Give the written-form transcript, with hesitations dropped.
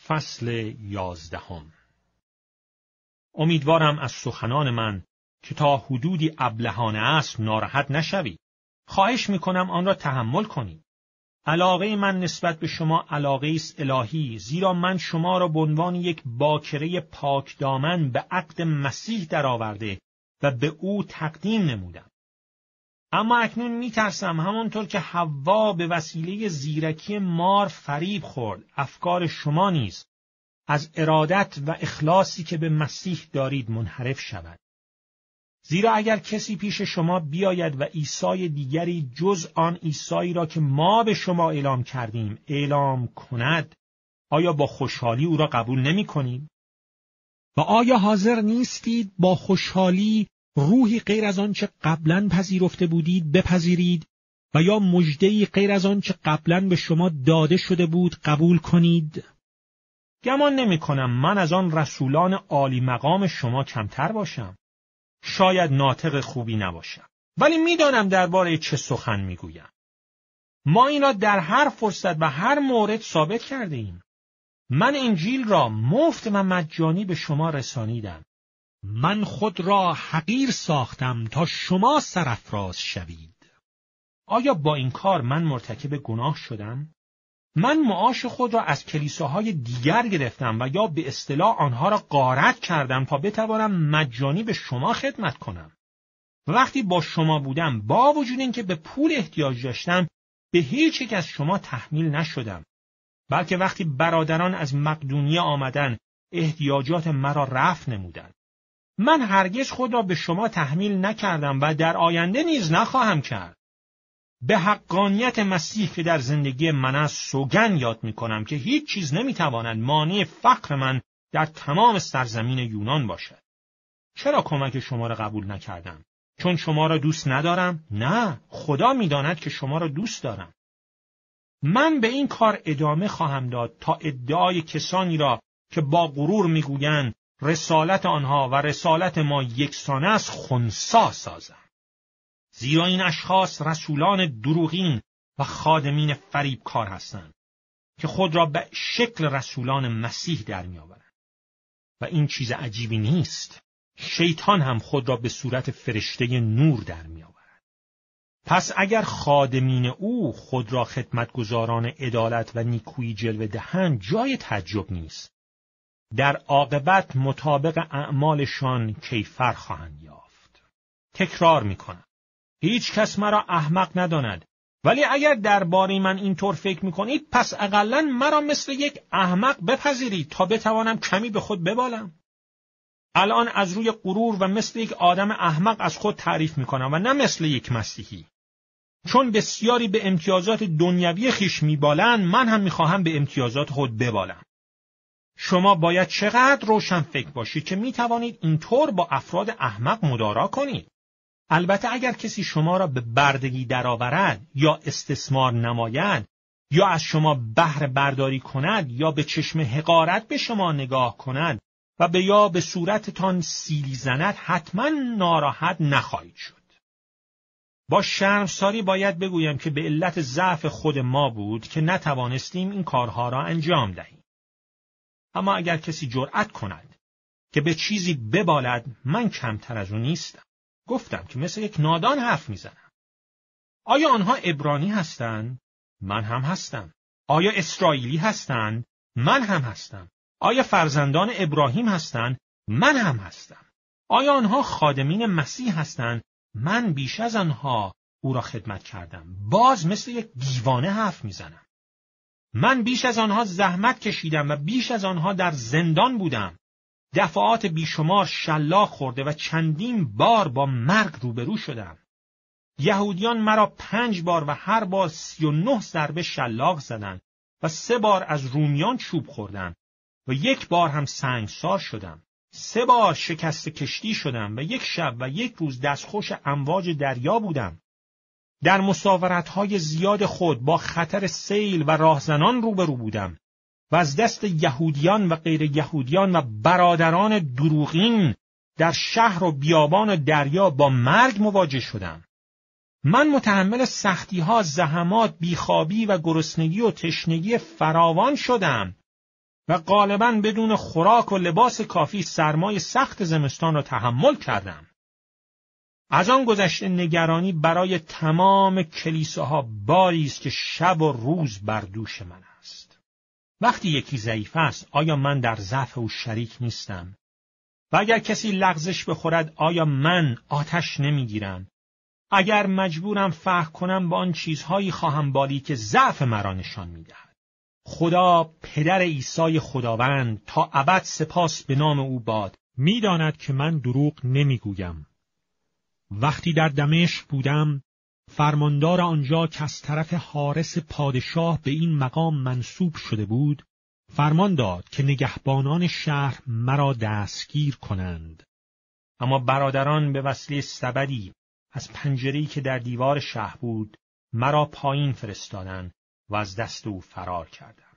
فصل 11. امیدوارم از سخنان من که تا حدودی ابلهانه است ناراحت نشوید. خواهش میکنم آن را تحمل کنید. علاقه من نسبت به شما علاقه است الهی، زیرا من شما را به عنوان یک باکره پاک دامن به عقد مسیح درآورده و به او تقدیم نمودم. اما اکنون میترسم همانطور که حوا به وسیله زیرکی مار فریب خورد، افکار شما نیز از ارادت و اخلاصی که به مسیح دارید منحرف شود. زیرا اگر کسی پیش شما بیاید و عیسی دیگری جز آن عیسی را که ما به شما اعلام کردیم اعلام کند، آیا با خوشحالی او را قبول نمی کنید؟ و آیا حاضر نیستید با خوشحالی روحی غیر از آنچه قبلاً پذیرفته بودید بپذیرید و یا مژده‌ای غیر از آنچه قبلاً به شما داده شده بود قبول کنید؟ گمان نمی کنم من از آن رسولان عالی مقام شما کمتر باشم. شاید ناطق خوبی نباشم، ولی میدانم درباره چه سخن میگویم. ما این را در هر فرصت و هر مورد ثابت کرده ایم. من انجیل را مفت و مجانی به شما رسانیدم. من خود را حقیر ساختم تا شما سرافراز شوید. آیا با این کار من مرتکب گناه شدم؟ من معاش خود را از کلیساهای دیگر گرفتم و یا به اصطلاح آنها را غارت کردم تا بتوانم مجانی به شما خدمت کنم. وقتی با شما بودم با وجود اینکه به پول احتیاج داشتم به هیچ یک از شما تحمیل نشدم، بلکه وقتی برادران از مقدونیه آمدن احتیاجات مرا رفع نمودند. من هرگز خود را به شما تحمیل نکردم و در آینده نیز نخواهم کرد. به حقانیت مسیح که در زندگی من است سوگند یاد می‌کنم که هیچ چیز نمی‌تواند مانع فقر من در تمام سرزمین یونان باشد. چرا کمک شما را قبول نکردم؟ چون شما را دوست ندارم؟ نه، خدا می‌داند که شما را دوست دارم. من به این کار ادامه خواهم داد تا ادعای کسانی را که با غرور می‌گویند رسالت آنها و رسالت ما یکسان است خنثی سازم. زیرا این اشخاص رسولان دروغین و خادمین فریبکار هستند که خود را به شکل رسولان مسیح در می‌آورند. و این چیز عجیبی نیست. شیطان هم خود را به صورت فرشته نور در می‌آورد. پس اگر خادمین او خود را خدمتگزاران عدالت و نیکویی جلوه دهند جای تعجب نیست. در عاقبت مطابق اعمالشان کیفر خواهند یافت. تکرار می‌کنم. هیچ کس مرا احمق نداند، ولی اگر درباره من اینطور فکر می‌کنید پس اقلاً مرا مثل یک احمق بپذیرید تا بتوانم کمی به خود ببالم. الان از روی غرور و مثل یک آدم احمق از خود تعریف می‌کنم و نه مثل یک مسیحی. چون بسیاری به امتیازات دنیوی خویش می‌بالند، من هم می‌خواهم به امتیازات خود ببالم. شما باید چقدر روشن فکر باشید که می‌توانید اینطور با افراد احمق مدارا کنید. البته اگر کسی شما را به بردگی درآورد یا استثمار نماید یا از شما بهره برداری کند یا به چشم حقارت به شما نگاه کند و یا به صورتتان سیلی زند، حتما ناراحت نخواهید شد. با شرمساری باید بگویم که به علت ضعف خود ما بود که نتوانستیم این کارها را انجام دهیم. اما اگر کسی جرأت کند که به چیزی ببالد، من کمتر از او نیستم. گفتم که مثل یک نادان حرف میزنم. آیا آنها عبرانی هستند؟ من هم هستم. آیا اسرائیلی هستند؟ من هم هستم. آیا فرزندان ابراهیم هستند؟ من هم هستم. آیا آنها خادمین مسیح هستند؟ من بیش از آنها او را خدمت کردم. باز مثل یک دیوانه حرف میزنم. من بیش از آنها زحمت کشیدم و بیش از آنها در زندان بودم. دفعات بیشمار شلاق خورده و چندین بار با مرگ روبرو شدم. یهودیان مرا 5 بار و هر بار 39 ضربه شلاق زدند و 3 بار از رومیان چوب خوردم و 1 بار هم سنگسار شدم. 3 بار شکست کشتی شدم و 1 شب و 1 روز دستخوش امواج دریا بودم. در مسافرت‌های زیاد خود با خطر سیل و راهزنان روبرو بودم و از دست یهودیان و غیر یهودیان و برادران دروغین در شهر و بیابان و دریا با مرگ مواجه شدم. من متحمل سختی‌ها، زحمات، بیخوابی و گرسنگی و تشنگی فراوان شدم. و غالباً بدون خوراک و لباس کافی سرمای سخت زمستان را تحمل کردم. از آن گذشته نگرانی برای تمام کلیساها باری است که شب و روز بر دوش من است. وقتی یکی ضعیف است، آیا من در ضعف او شریک نیستم؟ و اگر کسی لغزش بخورد، آیا من آتش نمیگیرم؟ اگر مجبورم فخر کنم با آن چیزهایی خواهم بالید که ضعف مرا نشان میدهد. خدا پدر عیسی خداوند تا ابد سپاس به نام او باد میداند که من دروغ نمیگویم. وقتی در دمشق بودم، فرماندار آنجا که از طرف حارس پادشاه به این مقام منصوب شده بود، فرمان داد که نگهبانان شهر مرا دستگیر کنند. اما برادران به وسیله سبدی از پنجره‌ای که در دیوار شهر بود مرا پایین فرستادند و از دست او فرار کردم.